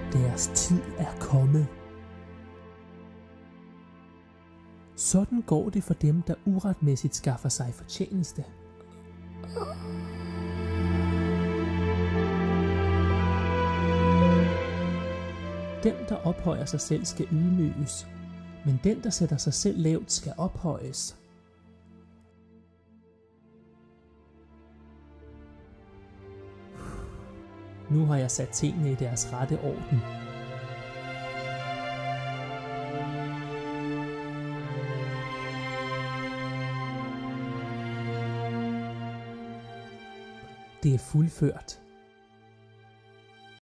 Deres tid er kommet. Sådan går det for dem, der uretmæssigt skaffer sig fortjeneste. Den, der ophøjer sig selv, skal ydmyges, men den, der sætter sig selv lavt, skal ophøjes. Nu har jeg sat tingene i deres rette orden. Det er fuldført.